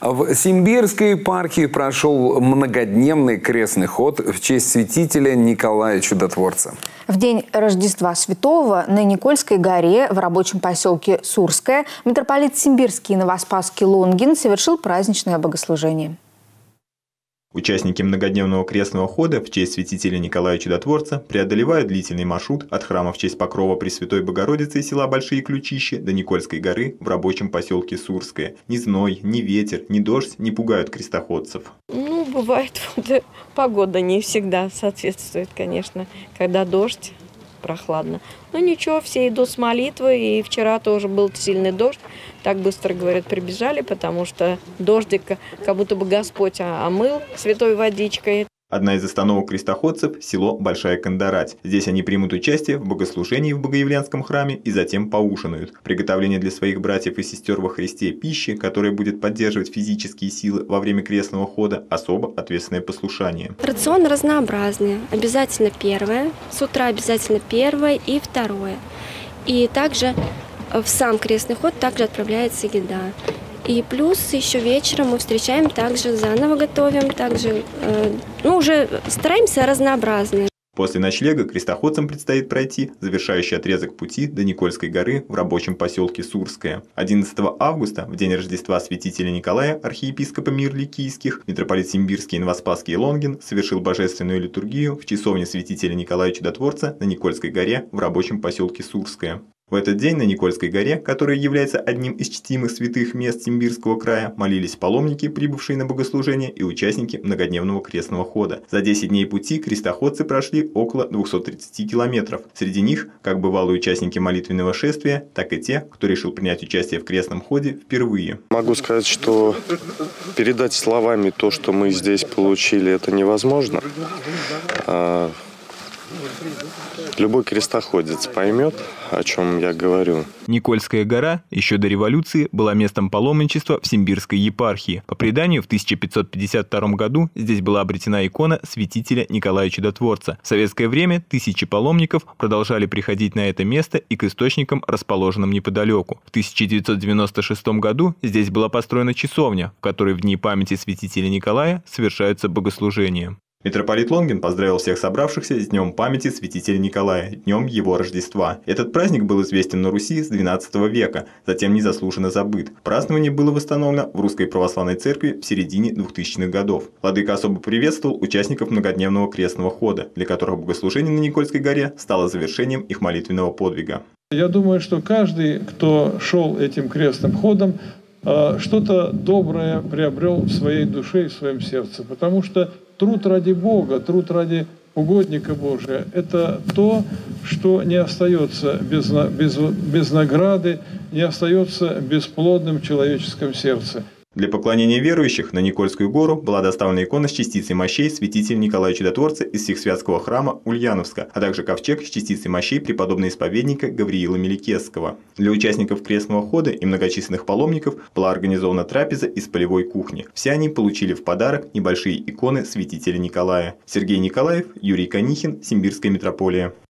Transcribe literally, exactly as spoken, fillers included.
В Симбирской епархии прошел многодневный крестный ход в честь святителя Николая Чудотворца. В день Рождества Святого на Никольской горе в рабочем поселке Сурское митрополит Симбирский и Новоспасский Лонгин совершил праздничное богослужение. Участники многодневного крестного хода в честь святителя Николая Чудотворца преодолевают длительный маршрут от храма в честь Покрова Пресвятой Богородицы и села Большие Ключища до Никольской горы в рабочем поселке Сурское. Ни зной, ни ветер, ни дождь не пугают крестоходцев. Ну, бывает, вот, погода не всегда соответствует, конечно, когда дождь, прохладно. Но ничего, все идут с молитвы, и вчера тоже был сильный дождь. Так быстро, говорят, прибежали, потому что дождик, как будто бы Господь омыл святой водичкой. Одна из остановок крестоходцев – село Большая Кандарать. Здесь они примут участие в богослужении в Богоявленском храме и затем поужинают. Приготовление для своих братьев и сестер во Христе пищи, которая будет поддерживать физические силы во время крестного хода, особо ответственное послушание. Рацион разнообразный. Обязательно первое. С утра обязательно первое и второе. И также в сам крестный ход также отправляется еда. И плюс еще вечером мы встречаем, также заново готовим, также, э, ну, уже стараемся разнообразно. После ночлега крестоходцам предстоит пройти завершающий отрезок пути до Никольской горы в рабочем поселке Сурское. одиннадцатого августа, в день Рождества святителя Николая, архиепископа Мирликийских, митрополит Симбирский и Новоспасский Лонгин совершил божественную литургию в часовне святителя Николая Чудотворца на Никольской горе в рабочем поселке Сурское. В этот день на Никольской горе, которая является одним из чтимых святых мест Симбирского края, молились паломники, прибывшие на богослужение, и участники многодневного крестного хода. За десять дней пути крестоходцы прошли около двухсот тридцати километров. Среди них как бывалые участники молитвенного шествия, так и те, кто решил принять участие в крестном ходе впервые. Могу сказать, что передать словами то, что мы здесь получили, это невозможно. Любой крестоходец поймет, о чем я говорю. Никольская гора еще до революции была местом паломничества в Симбирской епархии. По преданию, в тысяча пятьсот пятьдесят втором году здесь была обретена икона святителя Николая Чудотворца. В советское время тысячи паломников продолжали приходить на это место и к источникам, расположенным неподалеку. В тысяча девятьсот девяносто шестом году здесь была построена часовня, в которой в дни памяти святителя Николая совершаются богослужения. Митрополит Лонгин поздравил всех собравшихся с Днем памяти святителя Николая, днем его Рождества. Этот праздник был известен на Руси с двенадцатого века, затем незаслуженно забыт. Празднование было восстановлено в Русской Православной Церкви в середине двухтысячных годов. Владыка особо приветствовал участников многодневного крестного хода, для которых богослужение на Никольской горе стало завершением их молитвенного подвига. Я думаю, что каждый, кто шел этим крестным ходом, что-то доброе приобрел в своей душе и в своем сердце, потому что труд ради Бога, труд ради угодника Божия – это то, что не остается без, без, без награды, не остается бесплодным в человеческом сердце. Для поклонения верующих на Никольскую гору была доставлена икона с частицей мощей святителя Николая Чудотворца из Всехсвятского храма Ульяновска, а также ковчег с частицей мощей преподобного исповедника Гавриила Меликесского. Для участников крестного хода и многочисленных паломников была организована трапеза из полевой кухни. Все они получили в подарок небольшие иконы святителя Николая. Сергей Николаев, Юрий Конихин, Симбирская митрополия.